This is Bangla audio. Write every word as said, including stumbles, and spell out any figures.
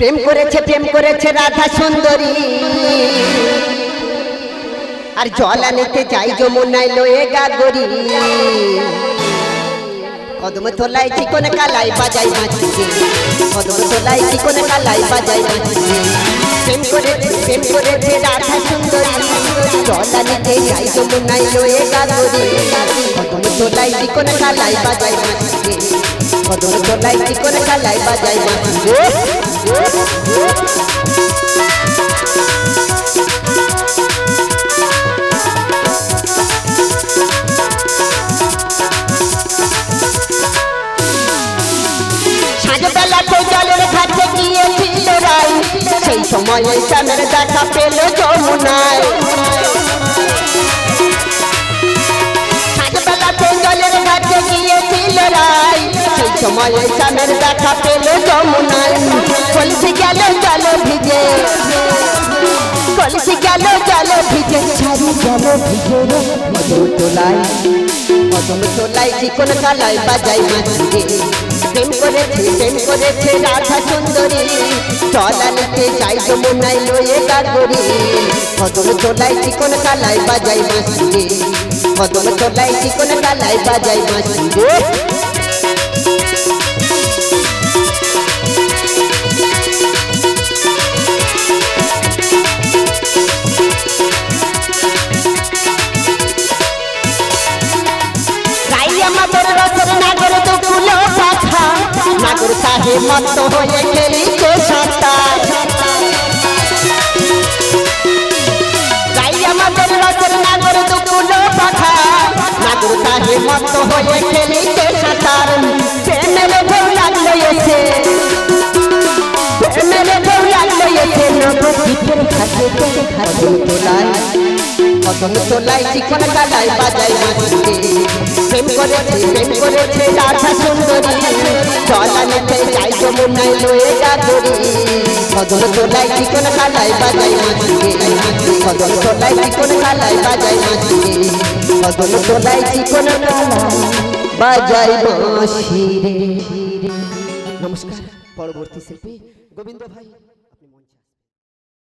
প্রেম করেছে প্রেম করেছে রাধা সুন্দরী আর জল আনিতে যাই যমুনায় লয়ে গাগরি কদম তোলাই চিকন কালাই বাজাই নাচছে কদম তোলাই চিকন কালাই বাজাই নাচছে প্রেম করেছে প্রেম করেছে রাধা সুন্দরী জল আনিতে যাই যমুনায় লয়ে গাগরি কদম তোলাই চিকন কালাই বাজাই নাচছে কদম তোলাই চিকন কালাই বাজাই নাচছে জলের ঘাটে গিয়েছিল রাই সেই সময় চাঁদের দেখা পেল যমুনায় সাতবেলাতে জলের ঘাটে গিয়েছিল রাই সেই সময় চাঁদের দেখা পেল যমুনায় কলসি গেল জল ভিজে কলসি গেল জল ভিজে ছাড়ি জল ভিজে কদম তোলাই কদম তোলাই চিকন কালাই বাজাই নাচছে প্রেম করেছে প্রেম করেছে রাধা সুন্দরী জল আনিতে যাই যমুনায় লয়ে গাগরি কদম তোলাই চিকন কালাই বাজাই নাচছে কদম তোলাই চিকন কালাই বাজাই নাচছে নাগর সাহে মত হয়ে খেলিছে সাঁতার তাই আমাদের রসের নাগর দুকুল পাখা নাগর সাহে মত হয়ে খেলিছে সাঁতার প্রেমের ঢেউ লাগলো এসে প্রেমের ঢেউ লাগলো এসে নবদ্বীপের ঘাটে ঘাটে তোলাই কদম তোলাই চিকন কালাই বাজাই নাচছে প্রেম করেছে প্রেম করেছে রাধা সুন্দরী জল আনিতে যাই যমুনায় লয়ে গাগরি কদম তোলাই চিকন কালাই বাজাই নাচছে কদম তোলাই চিকন কালাই বাজাই নাচছে কদম তোলাই চিকন কালাই বাজাই বাঁশি রে। নমস্কার। পরবর্তী শিল্পী গোবিন্দ ভাই।